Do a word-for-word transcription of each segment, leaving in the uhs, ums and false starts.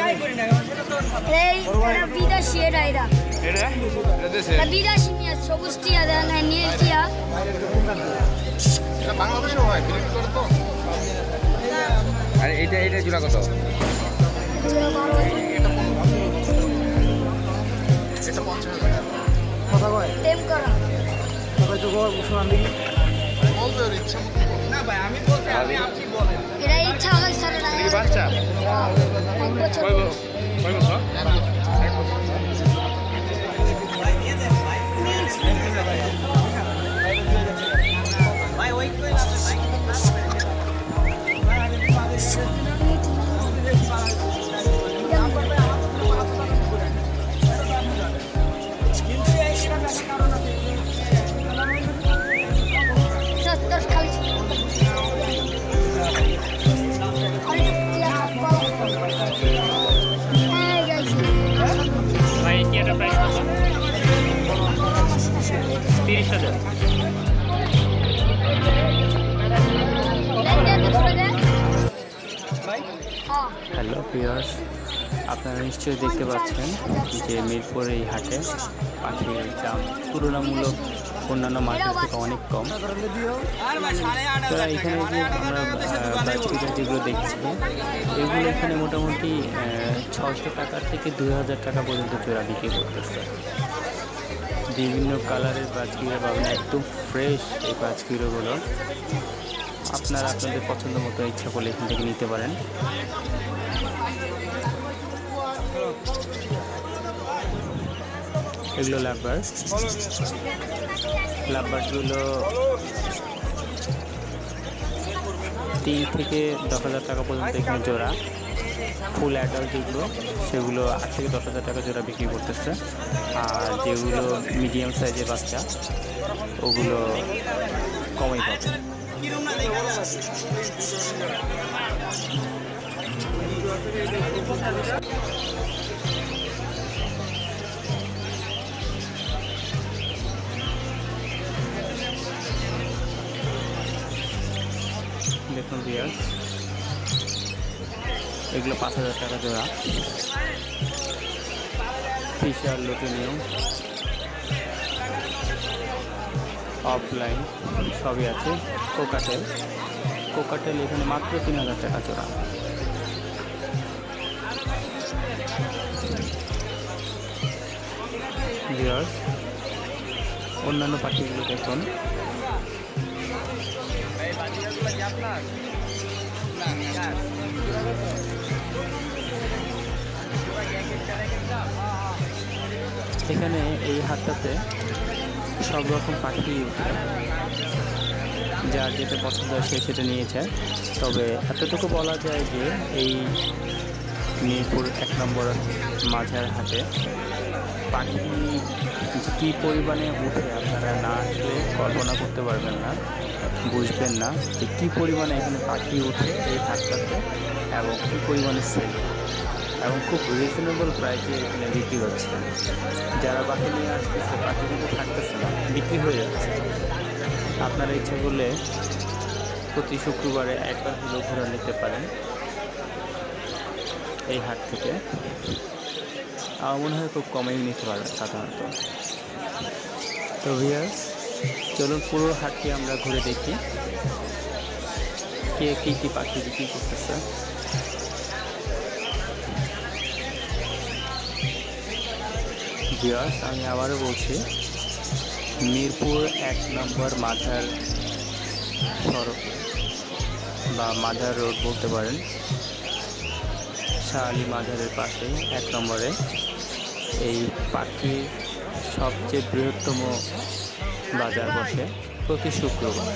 এই বিদেশি এটা এটা এটা এটা দেশে বিদেশি নিয়ে সবুজ টিয়া দেন নীল টিয়া এটা বাংলাদেশে হয় বিক্রি করে তো আর এটা এটা জোড়া কত এটা এটা পঞ্চাশ টাকা কথা কয় টেম করা তবে তো গো মুসলমান দিই বলতে ইচ্ছা না ভাই আমি বলতে আমি আপনি বলেন এটা ইচ্ছা হয় স্যার এই বাচ্চা এক বছর কয় কয় বছর এক বছর ভাই ওই কই না ভাই তিরিশ হাজার হ্যালো ভিউয়ার্স, আপনারা নিশ্চয়ই দেখতে পাচ্ছেন যে মিরপুর এই হাটে পাখির দাম তুলনামূলক অন্যান্য মাঠের থেকে অনেক কম। তো এখানে যে আমরা বাচ্চাদের যেগুলো দেখছি এগুলো এখানে মোটামুটি ছশো টাকা থেকে দুই হাজার টাকা পর্যন্ত জোড়া বিক্রি করতেছে। বিভিন্ন কালারের বাজকিরা পাবেন, একদম ফ্রেশ এই বাজকিরোগুলো। আপনারা আপনাদের পছন্দ মতো ইচ্ছা করলে এখান থেকে নিতে পারেন। এগুলো লাভবার লাভবারগুলো তিন থেকে দশ হাজার টাকা পর্যন্ত এখানে জোড়া। ফুল অ্যাডাল্ট যেগুলো সেগুলো আট থেকে দশ হাজার টাকা জোড়া বিক্রি করতেছে। আর যেগুলো মিডিয়াম সাইজের বাচ্চা ওগুলো কমই পাবে। দেখুন ভিউয়ার্স, এগুলো পাঁচ হাজার টাকা জোড়া। ফিশার লুটিনিয়াম অফলাইন সবই আছে। কোকাটেল কোকাটেল এখানে মাত্র তিন হাজার টাকা জোড়া। ভিউয়ার্স, অন্যান্য পাখিগুলো দেখুন। এখানে এই হাটটাতে সব রকম পাখি উঠে, যার যেটা পছন্দ হয় সে সেটা নিয়েছে। তবে এতটুকু বলা যায় যে এই মিরপুর এক নম্বর মাঝার হাটে পাখি কী পরিমাণে উঠে আপনারা না আসলে কল্পনা করতে পারবেন না, বুঝবেন না যে কী পরিমাণে এখানে পাখি উঠে এই হাটটাতে এবং কী পরিমাণে সেল, এবং খুব রিজনেবল প্রাইসে এখানে বিক্রি হচ্ছে। যারা পাখি নিয়ে আসতেছে পাখি কিন্তু থাকতেছে না, বিক্রি হয়ে যাচ্ছে। আপনারা ইচ্ছা করলে প্রতি শুক্রবারে একবার হলেও ঘুরে নিতে পারেন এই হাট থেকে। আমার মনে হয় খুব কমেই নিতে পারবেন সাধারণত। তো ভিউয়ার্স, চলুন পুরো হাটটি আমরা ঘুরে দেখি কে কী কী পাখি বিক্রি করতেছে। ভিউয়ার্স, আমি আবারও বলছি, মিরপুর এক নম্বর মাঝার সড়কে বা মাঝার রোড বলতে পারেন, শাহ আলী মাঝারের পাশে এক নম্বরে এই পাখির সবচেয়ে বৃহত্তম বাজার বসে প্রতি শুক্রবার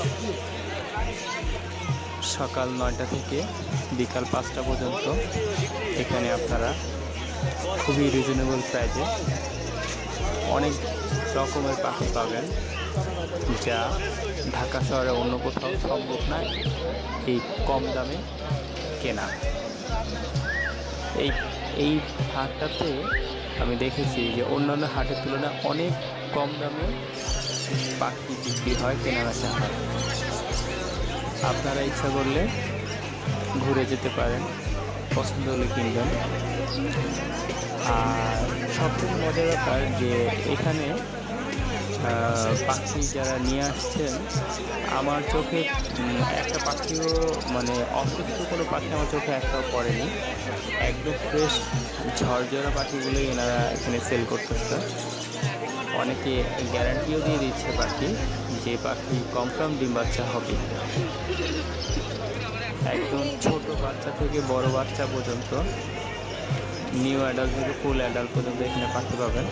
সকাল নয়টা থেকে বিকাল পাঁচটা পর্যন্ত। এখানে আপনারা খুবই রিজনেবল প্রাইসে অনেক রকমের পাখি পাবেন, যা ঢাকা শহরে অন্য কোথাও সম্ভব নয় এই কম দামে কেনা। এই এই হাটটাতে আমি দেখেছি যে অন্যান্য হাটের তুলনায় অনেক কম দামে পাখি বিক্রি হয়, কেনাবেচা হয়। আপনারা ইচ্ছা করলে ঘুরে যেতে পারেন পছন্দ হলে কিনবেন। আর সবথেকে মজার ব্যাপার যে এখানে পাখি যারা নিয়ে আসছেন, আমার চোখে একটা পাখিও মানে অসুস্থ কোনো পাখি আমার চোখে একটাও পড়েনি। একদম ফ্রেশ ঝরঝরা পাখিগুলোই এনারা এখানে সেল করতেছে। অনেকে গ্যারান্টিও দিয়ে দিচ্ছে পাখি, যে পাখি কনফার্ম ডিম বাচ্চা হবে। একদম ছোট বাচ্চা থেকে বড় বাচ্চা পর্যন্ত, নিউ অ্যাডাল্ট থেকে ফুল অ্যাডাল্ট পর্যন্ত এখানে পাখি পাবেন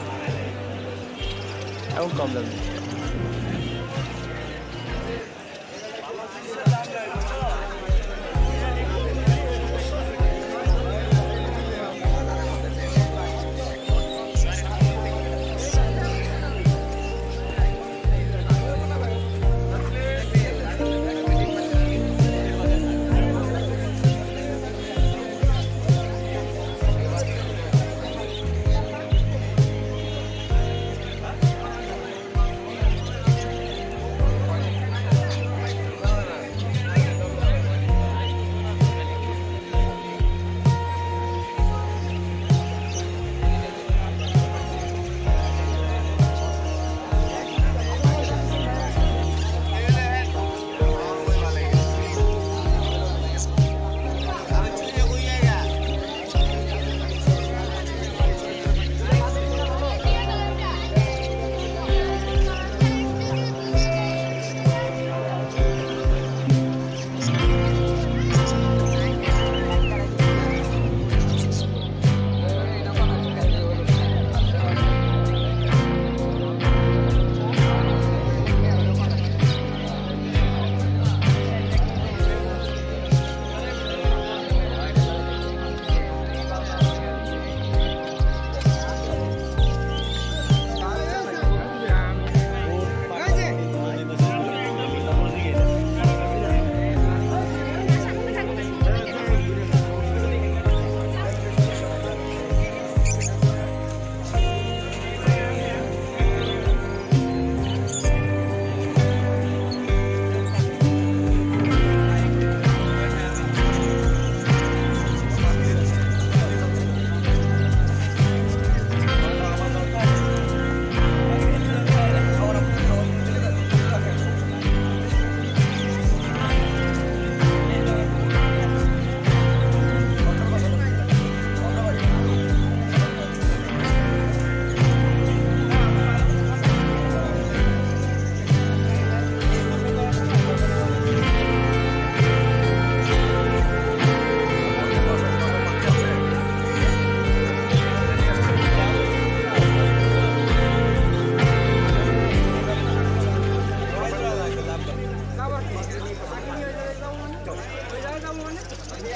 এবং কম দামে।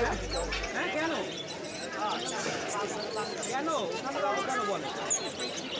কেন কেন ওখানে যাবো কেন বলে?